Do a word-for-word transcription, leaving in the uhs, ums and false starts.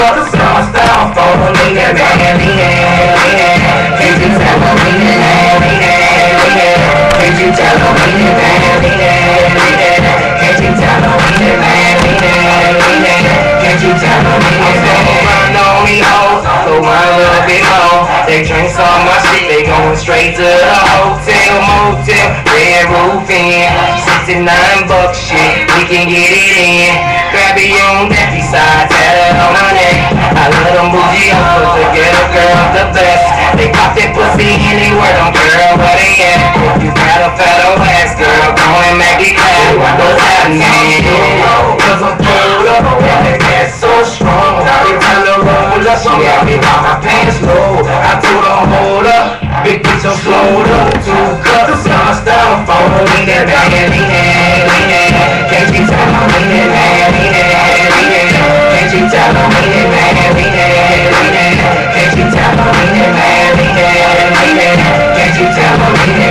cups on my styrofoam. Lean that, man, lean that, lean that. Can't you tell me lean that, lean that, lean that. Can't you tell me lean that, lean that, lean that. Can't you tell me lean that, lean that, lean that. Can't you tell me lean that? Run on me, hoes, so run a little bit more. They drinks on my shit, they going straight to the hotel, motel, red roof in. sixty-nine bucks shit, we can get it in. Grab it on that side, tell it on my neck. I love them bougie hoes, to get a girl the best. They pop that pussy anywhere, don't care where they at. You got a fat old ass girl, go and make it clap. What's happening? Cause I'm pulled up, that ass so strong. They tell her roll up, she got me by my pants low. I told her hold up, big bitch I'm slowed up. Two cups on my styrofoam, lean that, man, lean that, lean that. Can't you tell me lean that, man, lean that, lean that. Can't you tell me lean that, man, lean that, lean that. Can't you tell me lean that, man, lean that, lean that. Can't you tell me lean that.